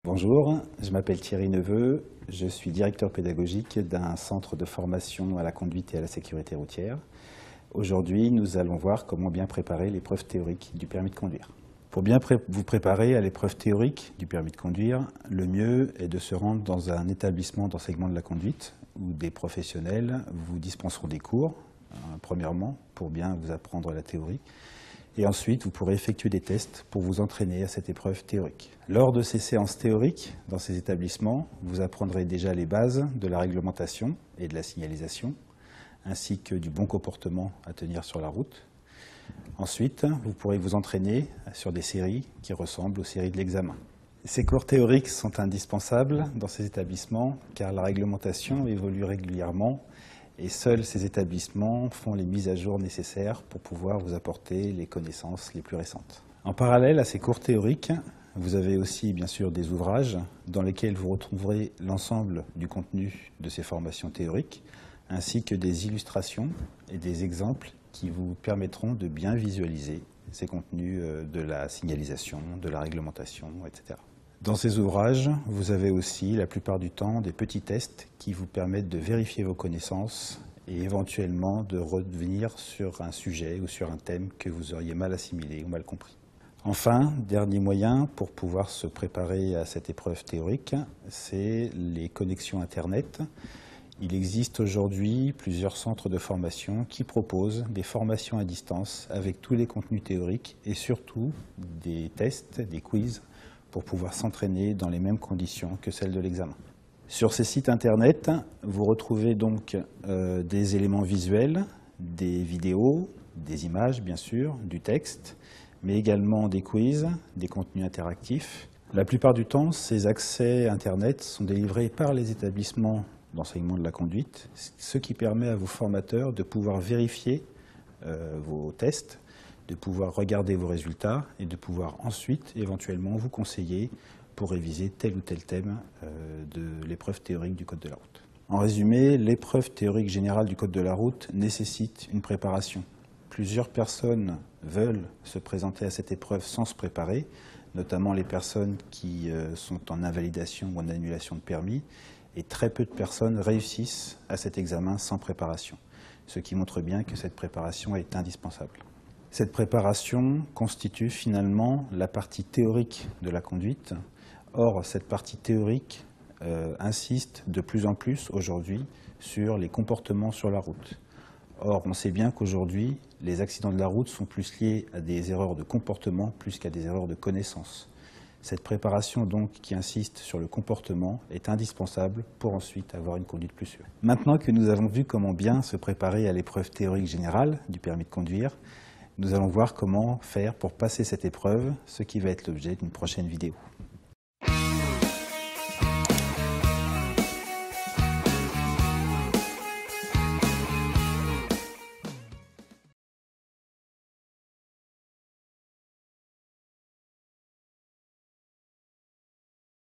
Bonjour, je m'appelle Thierry Neveu, je suis directeur pédagogique d'un centre de formation à la conduite et à la sécurité routière. Aujourd'hui, nous allons voir comment bien préparer l'épreuve théorique du permis de conduire. Pour bien vous préparer à l'épreuve théorique du permis de conduire, le mieux est de se rendre dans un établissement d'enseignement de la conduite où des professionnels vous dispenseront des cours, premièrement, pour bien vous apprendre la théorie. Et ensuite, vous pourrez effectuer des tests pour vous entraîner à cette épreuve théorique. Lors de ces séances théoriques, dans ces établissements, vous apprendrez déjà les bases de la réglementation et de la signalisation, ainsi que du bon comportement à tenir sur la route. Ensuite, vous pourrez vous entraîner sur des séries qui ressemblent aux séries de l'examen. Ces cours théoriques sont indispensables dans ces établissements car la réglementation évolue régulièrement et seuls ces établissements font les mises à jour nécessaires pour pouvoir vous apporter les connaissances les plus récentes. En parallèle à ces cours théoriques, vous avez aussi bien sûr des ouvrages dans lesquels vous retrouverez l'ensemble du contenu de ces formations théoriques, ainsi que des illustrations et des exemples qui vous permettront de bien visualiser ces contenus de la signalisation, de la réglementation, etc. Dans ces ouvrages, vous avez aussi la plupart du temps des petits tests qui vous permettent de vérifier vos connaissances et éventuellement de revenir sur un sujet ou sur un thème que vous auriez mal assimilé ou mal compris. Enfin, dernier moyen pour pouvoir se préparer à cette épreuve théorique, c'est les connexions Internet. Il existe aujourd'hui plusieurs centres de formation qui proposent des formations à distance avec tous les contenus théoriques et surtout des tests, des quiz pour pouvoir s'entraîner dans les mêmes conditions que celles de l'examen. Sur ces sites internet, vous retrouvez donc des éléments visuels, des vidéos, des images bien sûr, du texte, mais également des quiz, des contenus interactifs. La plupart du temps, ces accès internet sont délivrés par les établissements d'enseignement de la conduite, ce qui permet à vos formateurs de pouvoir vérifier vos tests, de pouvoir regarder vos résultats et de pouvoir ensuite éventuellement vous conseiller pour réviser tel ou tel thème de l'épreuve théorique du code de la route. En résumé, l'épreuve théorique générale du code de la route nécessite une préparation. Plusieurs personnes veulent se présenter à cette épreuve sans se préparer, notamment les personnes qui sont en invalidation ou en annulation de permis, et très peu de personnes réussissent à cet examen sans préparation, ce qui montre bien que cette préparation est indispensable. Cette préparation constitue finalement la partie théorique de la conduite. Or, cette partie théorique insiste de plus en plus aujourd'hui sur les comportements sur la route. Or, on sait bien qu'aujourd'hui, les accidents de la route sont plus liés à des erreurs de comportement plus qu'à des erreurs de connaissance. Cette préparation donc qui insiste sur le comportement est indispensable pour ensuite avoir une conduite plus sûre. Maintenant que nous avons vu comment bien se préparer à l'épreuve théorique générale du permis de conduire, nous allons voir comment faire pour passer cette épreuve, ce qui va être l'objet d'une prochaine vidéo.